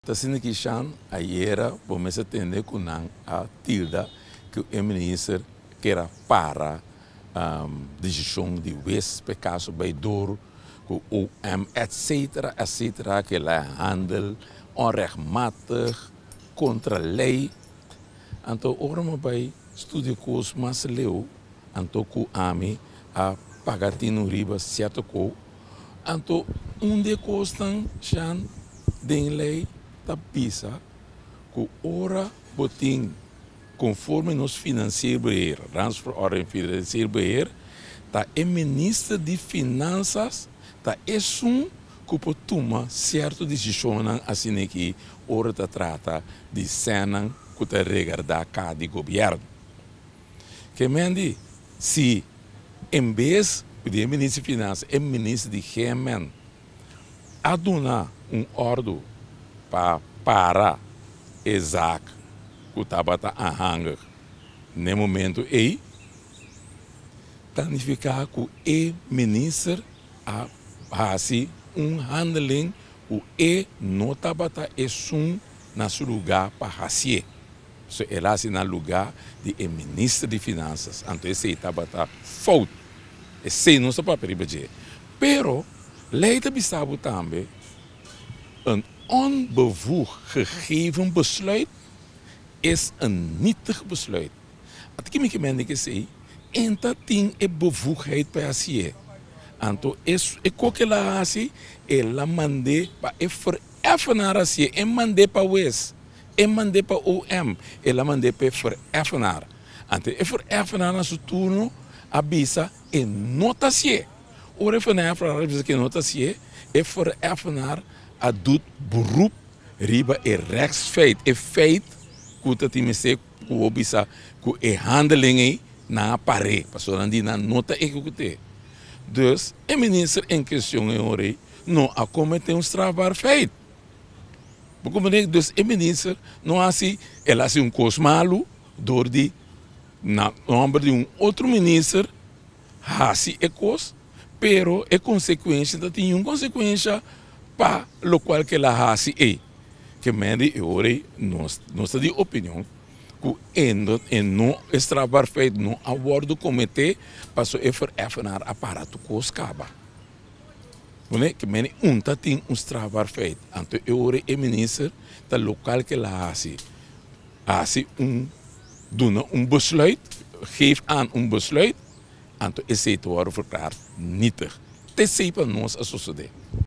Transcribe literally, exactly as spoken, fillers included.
Assim que chan ayer vamos atender com a tilda que o ministro quer para um, decisão de West pecaso bij door o um, etc etc que lá handel onrechtmatig contra lei então ora me bij studio course mas leu então ku ami a pagatino riba certo co então um de costan chan den lei ta pisa que ora botin conforme nos financeiro beheer, transfer ora financeiro beheer, ta é ministro de finanças, ta é um que pode tomar certa decisão assim que ora ta trata de cena que ta regarda cá de governo. Que mendi, se em vez de ministro de finanças, é ministro de gemen, aduna um ordem para para Isaac que estava a hangar no momento aí significa que o ministro a fazer um handling o e não estava é um na seu lugar para fazer so ele assim no lugar de ministro de finanças então esse estava a fault esse não se pode permitir pero lei de bestabo também een onbevoegd gegeven besluit is een nietig besluit. At kimi kimende ke sei, enta ting e bevoegdheid bij asie. Anto is e kokela asi e la mande pa e vereffenaar asie, e mande pa wes, e mande pa O M, e la mande pa vereffenaar. Ante e vereffenaar na su turno abisa e notasie. Ore vereffenaar abisa ke notasie, e vereffenaar a doet beroep riba e rechtsfeit. E feit que dat die mensen kuobisa ku e handelingen na pare, paso die na nota execute. Dus e minister em questão em ore não a cometer um strafbaar feit. Porque dus e minister não assim, ela assim um cos malo door die na nome de um outro minister hasi e cos, pero e consequência da tem uma consequência para lo qual que la hasi e que mende e ore nos nossa de opinião que endo e não extrabar feito não abordo comitê passo e vereffenaar aparato coscaba né que mende um tá tem um extrabar feito então e ore e minister da local que la hasi hasi um doen um besluit geef aan um besluit então esse te worden verklaard nietig te sepa nos a sociedade.